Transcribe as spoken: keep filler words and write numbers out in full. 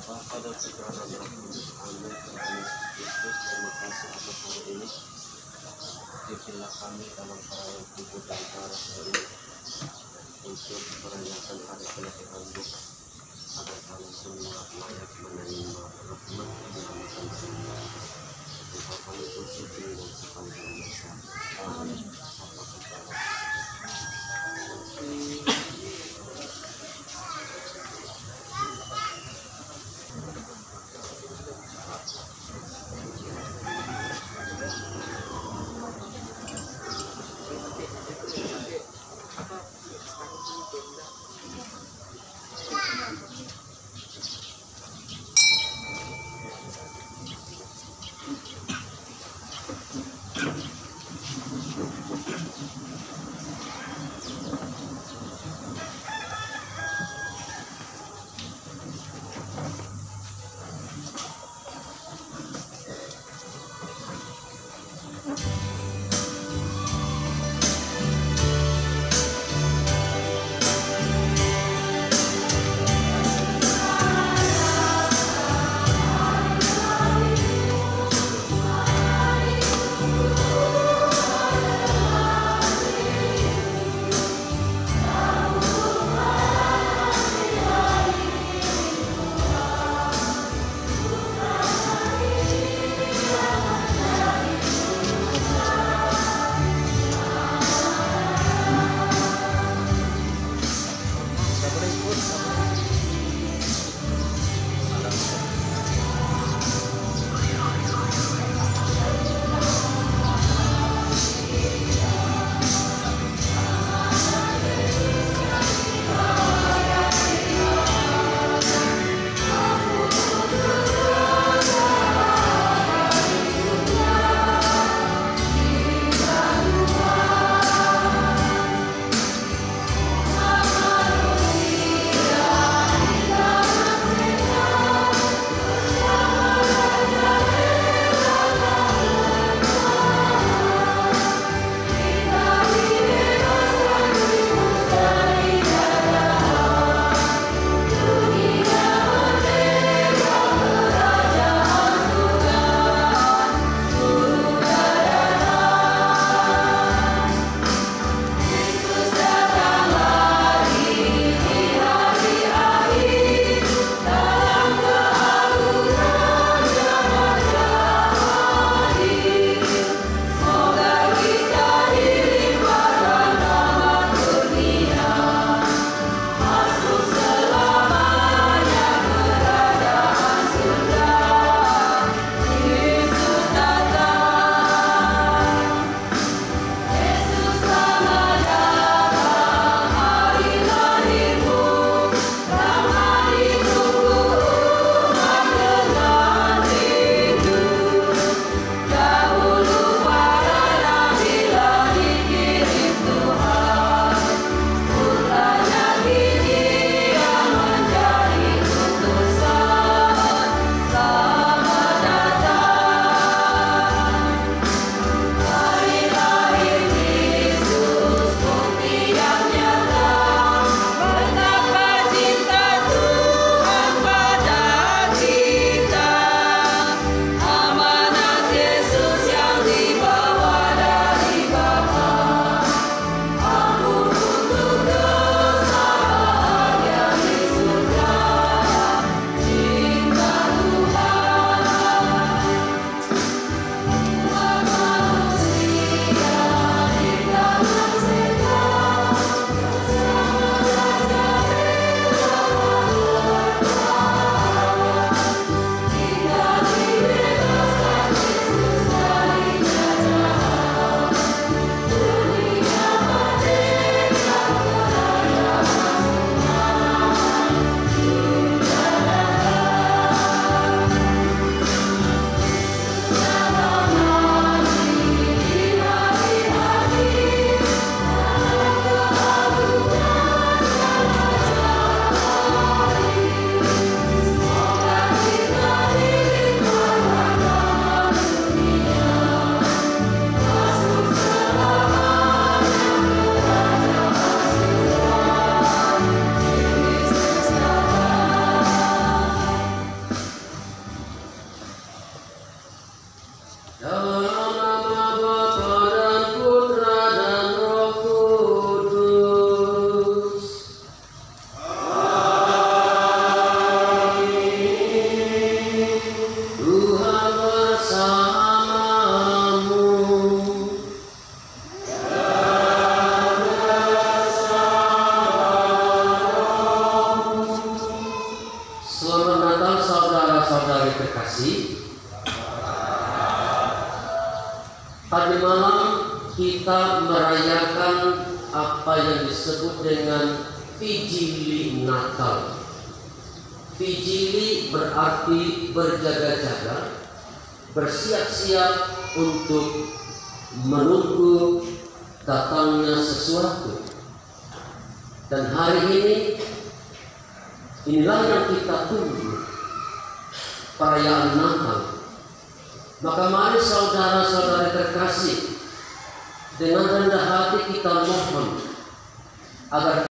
Bapa dan Putra dan Roh Kudus. Amin. Tuhan Yesus Kristus, terima kasih atas hari ini. Pimpinlah kami dalam perayaan kubur dan darah ini untuk merayakan hari kelahiran-Mu, agar kami semua layak menerima rahmat keselamatan dari-Mu. Engkau kami bersyukur dengan sepanjang masa. Amin. Bapa Putra. terkasih, tadi malam kita merayakan apa yang disebut dengan Vigili Natal. Vigili berarti berjaga-jaga, bersiap-siap untuk menunggu datangnya sesuatu. Dan hari ini, inilah yang kita tunggu, perayaan Natal. Maka mari saudara-saudara terkasih, dengan rendah hati kita mohon agar